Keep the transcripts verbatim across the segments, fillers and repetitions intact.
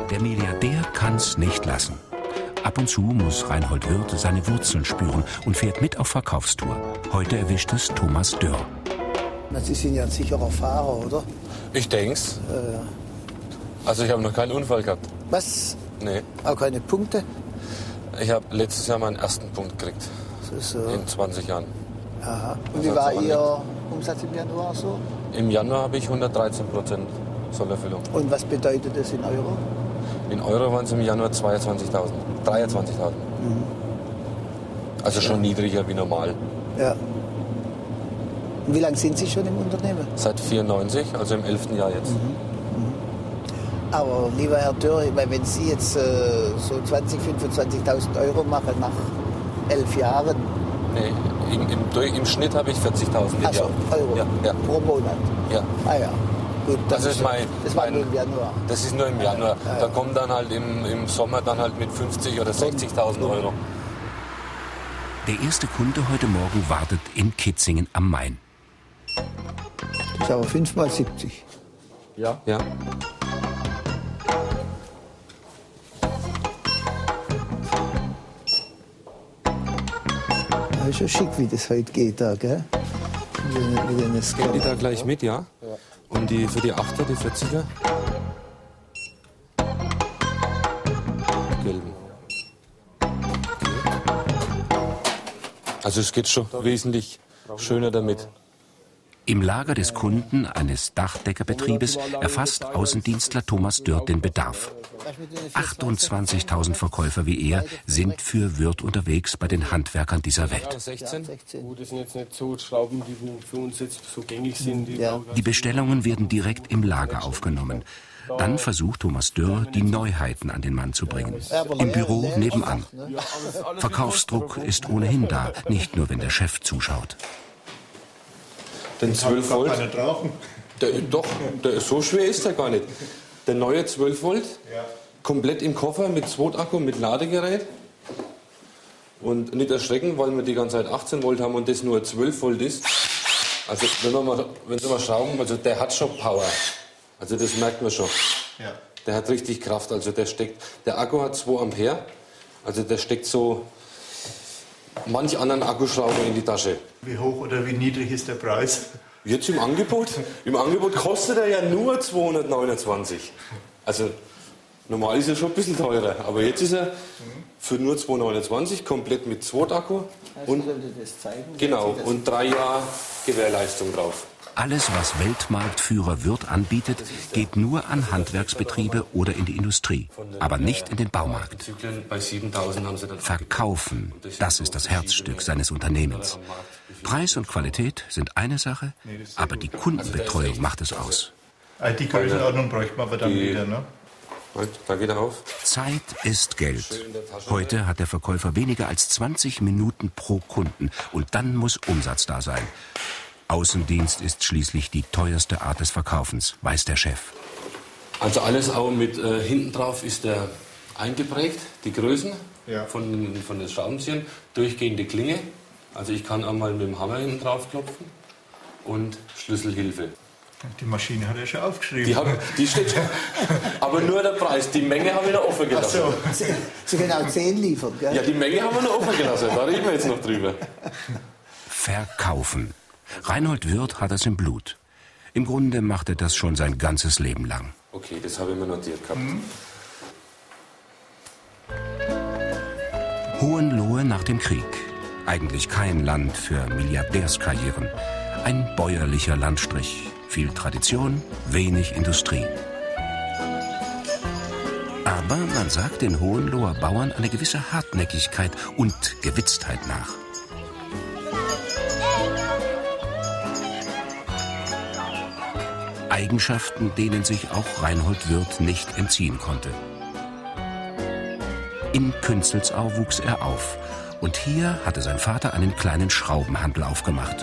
Der Milliardär kann's nicht lassen. Ab und zu muss Reinhold Wirth seine Wurzeln spüren und fährt mit auf Verkaufstour. Heute erwischt es Thomas Dörr. Sie sind ja ein sicherer Fahrer, oder? Ich denk's. Äh, Also ich habe noch keinen Unfall gehabt. was? Nee. Auch keine Punkte? Ich habe letztes Jahr meinen ersten Punkt gekriegt. So, so. In zwanzig Jahren. Aha. Und wie Das war hat's aber Ihr Umsatz im Januar so? Im Januar habe ich hundertdreizehn Prozent Zollerfüllung. Und was bedeutet das in Euro? In Euro waren es im Januar zweiundzwanzigtausend. dreiundzwanzigtausend. Mhm. Also schon niedriger wie normal. Ja. Und wie lange sind Sie schon im Unternehmen? Seit vierundneunzig, also im elften Jahr jetzt. Mhm. Aber lieber Herr Dörr, ich meine, wenn Sie jetzt äh, so zwanzigtausend, fünfundzwanzigtausend Euro machen nach elf Jahren. Nee, im, im, durch, im Schnitt habe ich vierzigtausend im Also Jahr. Euro Ja, ja. pro Monat. Ja. Ah ja. Gut, Das ist mein, das war mein, nur im Januar. Das ist nur im Januar. Ja, ja. Da kommt dann halt im, im Sommer dann halt mit fünfzig oder sechzigtausend Euro. Der erste Kunde heute Morgen wartet in Kitzingen am Main. Das ist aber fünf mal siebzig. Ja. Ja. Das ist schon schick, wie das heute geht, da, gell? Wie, wie das Gehen die da gleich mit, ja? Ja. Und die für die Achter, die vierziger? Gelben. Also es geht schon wesentlich schöner damit. Im Lager des Kunden, eines Dachdeckerbetriebes, erfasst Außendienstler Thomas Dörr den Bedarf. achtundzwanzigtausend Verkäufer wie er sind für Wirth unterwegs bei den Handwerkern dieser Welt. sechzehn? Gut, das sind jetzt nicht so Schrauben, die für uns jetzt so gängig sind. Die, Ja. Die Bestellungen werden direkt im Lager aufgenommen. Dann versucht Thomas Dörr, die Neuheiten an den Mann zu bringen. Im Büro nebenan. Verkaufsdruck ist ohnehin da, nicht nur wenn der Chef zuschaut. Den zwölf Volt. Der, doch, der, so schwer ist er gar nicht. Der neue zwölf Volt, komplett im Koffer mit Zweitakku, mit Ladegerät. Und nicht erschrecken, weil wir die ganze Zeit achtzehn Volt haben und das nur zwölf Volt ist. Also wenn wir mal, wenn Sie mal schrauben, also der hat schon Power. Also das merkt man schon. Ja. Der hat richtig Kraft. Also der steckt, der Akku hat zwei Ampere. Also der steckt so manch anderen Akkuschrauber in die Tasche. Wie hoch oder wie niedrig ist der Preis? Jetzt im Angebot? Im Angebot kostet er ja nur zweihundertneunundzwanzig. Also normal ist er schon ein bisschen teurer. Aber jetzt ist er für nur zweihundertneunundzwanzig, komplett mit Zweitakku. Und, genau, und drei Jahre Gewährleistung drauf. Alles, was Weltmarktführer Wirth anbietet, geht nur an Handwerksbetriebe oder in die Industrie, aber nicht in den Baumarkt. Bei siebentausend haben sie dann Verkaufen, das ist das Herzstück seines Unternehmens. Preis und Qualität sind eine Sache, aber die Kundenbetreuung macht es aus. Die Größenordnung bräuchte man aber dann Die- wieder, ne? Da geht er auf. Zeit ist Geld. Heute hat der Verkäufer weniger als zwanzig Minuten pro Kunden und dann muss Umsatz da sein. Außendienst ist schließlich die teuerste Art des Verkaufens, weiß der Chef. Also alles auch mit äh, hinten drauf ist der eingeprägt, die Größen Ja. von, von den Schraubenzieher, durchgehende Klinge. Also ich kann einmal mit dem Hammer hinten drauf klopfen und Schlüsselhilfe. Die Maschine hat er schon aufgeschrieben. Die, hab, die steht schon. Aber nur der Preis. Die Menge haben wir noch offen Ach gelassen. so. Sie können auch zehn liefern, gell? Ja, die Menge haben wir noch offen gelassen. Da reden wir jetzt noch drüber. Verkaufen. Reinhold Wirth hat es im Blut. Im Grunde macht er das schon sein ganzes Leben lang. Okay, das habe ich mir notiert gehabt. Mhm. Hohenlohe nach dem Krieg. Eigentlich kein Land für Milliardärskarrieren. Ein bäuerlicher Landstrich. Viel Tradition, wenig Industrie. Aber man sagt den Hohenloher Bauern eine gewisse Hartnäckigkeit und Gewitztheit nach. Eigenschaften, denen sich auch Reinhold Wirth nicht entziehen konnte. In Künzelsau wuchs er auf und hier hatte sein Vater einen kleinen Schraubenhandel aufgemacht.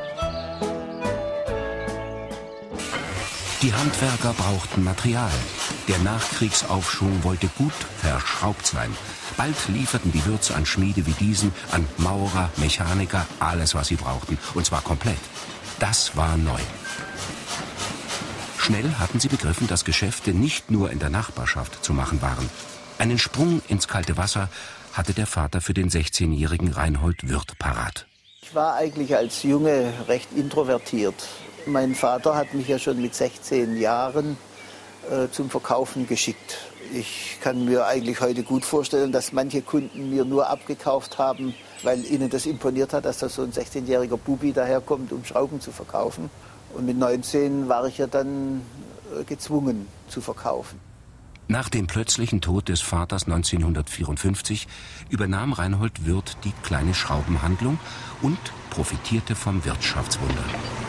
Die Handwerker brauchten Material. Der Nachkriegsaufschwung wollte gut verschraubt sein. Bald lieferten die Wirths an Schmiede wie diesen, an Maurer, Mechaniker, alles, was sie brauchten. Und zwar komplett. Das war neu. Schnell hatten sie begriffen, dass Geschäfte nicht nur in der Nachbarschaft zu machen waren. Einen Sprung ins kalte Wasser hatte der Vater für den sechzehnjährigen Reinhold Würth parat. Ich war eigentlich als Junge recht introvertiert. Mein Vater hat mich ja schon mit sechzehn Jahren äh, zum Verkaufen geschickt. Ich kann mir eigentlich heute gut vorstellen, dass manche Kunden mir nur abgekauft haben, weil ihnen das imponiert hat, dass da so ein sechzehnjähriger Bubi daherkommt, um Schrauben zu verkaufen. Und mit neunzehn war ich ja dann äh, gezwungen zu verkaufen. Nach dem plötzlichen Tod des Vaters neunzehnhundertvierundfünfzig übernahm Reinhold Würth die kleine Schraubenhandlung und profitierte vom Wirtschaftswunder.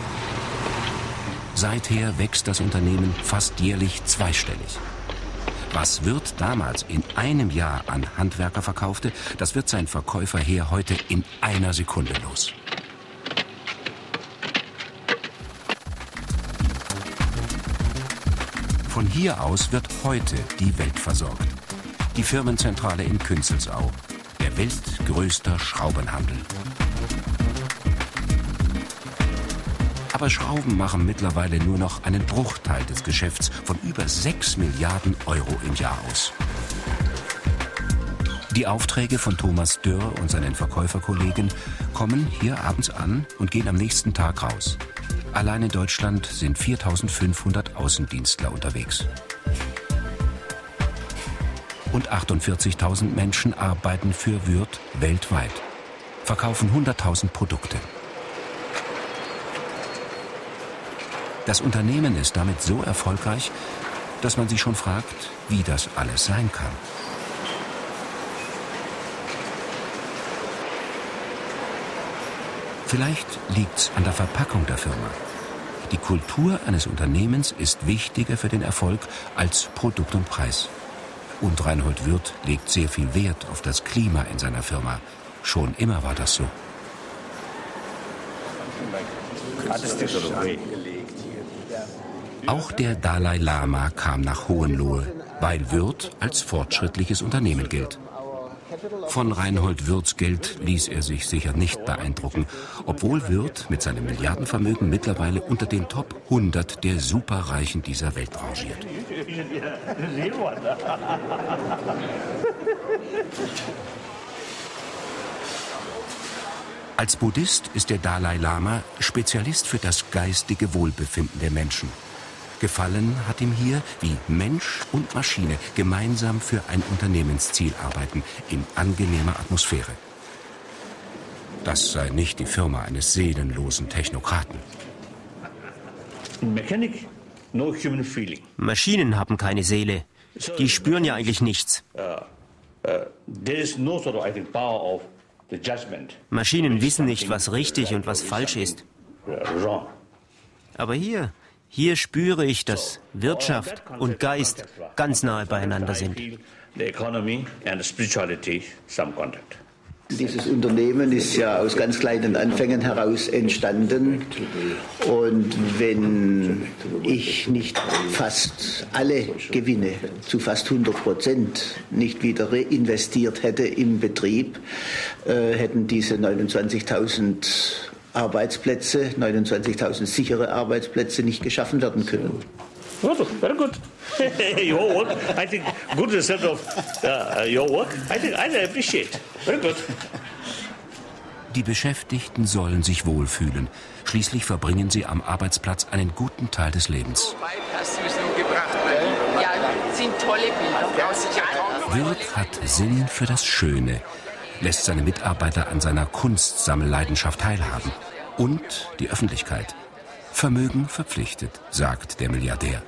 Seither wächst das Unternehmen fast jährlich zweistellig. Was Würth damals in einem Jahr an Handwerker verkaufte, das wird sein Verkäuferheer heute in einer Sekunde los. Von hier aus wird heute die Welt versorgt. Die Firmenzentrale in Künzelsau, der weltgrößte Schraubenhandel. Aber Schrauben machen mittlerweile nur noch einen Bruchteil des Geschäfts von über sechs Milliarden Euro im Jahr aus. Die Aufträge von Thomas Dürr und seinen Verkäuferkollegen kommen hier abends an und gehen am nächsten Tag raus. Allein in Deutschland sind viertausendfünfhundert Außendienstler unterwegs. Und achtundvierzigtausend Menschen arbeiten für Würth weltweit, verkaufen hunderttausend Produkte. Das Unternehmen ist damit so erfolgreich, dass man sich schon fragt, wie das alles sein kann. Vielleicht liegt's an der Verpackung der Firma. Die Kultur eines Unternehmens ist wichtiger für den Erfolg als Produkt und Preis. Und Reinhold Würth legt sehr viel Wert auf das Klima in seiner Firma. Schon immer war das so. Auch der Dalai Lama kam nach Hohenlohe, weil Würth als fortschrittliches Unternehmen gilt. Von Reinhold Würths Geld ließ er sich sicher nicht beeindrucken, obwohl Würth mit seinem Milliardenvermögen mittlerweile unter den Top hundert der Superreichen dieser Welt rangiert. Als Buddhist ist der Dalai Lama Spezialist für das geistige Wohlbefinden der Menschen. Gefallen hat ihm hier, wie Mensch und Maschine gemeinsam für ein Unternehmensziel arbeiten, in angenehmer Atmosphäre. Das sei nicht die Firma eines seelenlosen Technokraten. Maschinen haben keine Seele. Die spüren ja eigentlich nichts. Maschinen wissen nicht, was richtig und was falsch ist. Aber hier... Hier spüre ich, dass Wirtschaft und Geist ganz nahe beieinander sind. Dieses Unternehmen ist ja aus ganz kleinen Anfängen heraus entstanden. Und wenn ich nicht fast alle Gewinne zu fast hundert Prozent nicht wieder reinvestiert hätte im Betrieb, äh, hätten diese neunundzwanzigtausend Arbeitsplätze, neunundzwanzigtausend sichere Arbeitsplätze nicht geschaffen werden können. Very good. Your work, I think, good result of uh, your work. I think I appreciate. Very good. Die Beschäftigten sollen sich wohlfühlen. Schließlich verbringen sie am Arbeitsplatz einen guten Teil des Lebens. So weit hast du es nun gebracht. Ja, sind tolle Bilder. Würth hat Sinn für das Schöne, lässt seine Mitarbeiter an seiner Kunstsammelleidenschaft teilhaben. Und die Öffentlichkeit. Vermögen verpflichtet, sagt der Milliardär.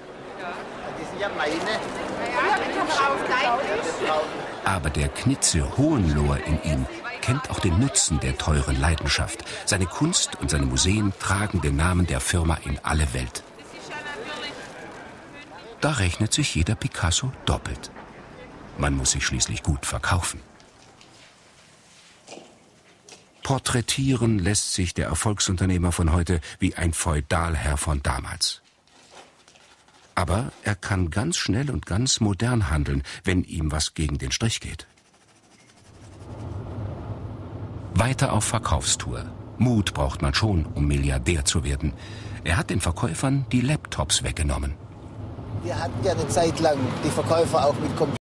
Aber der Knitze Hohenloher in ihm kennt auch den Nutzen der teuren Leidenschaft. Seine Kunst und seine Museen tragen den Namen der Firma in alle Welt. Da rechnet sich jeder Picasso doppelt. Man muss sich schließlich gut verkaufen. Porträtieren lässt sich der Erfolgsunternehmer von heute wie ein Feudalherr von damals. Aber er kann ganz schnell und ganz modern handeln, wenn ihm was gegen den Strich geht. Weiter auf Verkaufstour. Mut braucht man schon, um Milliardär zu werden. Er hat den Verkäufern die Laptops weggenommen. Wir hatten ja eine Zeit lang die Verkäufer auch mit Computern.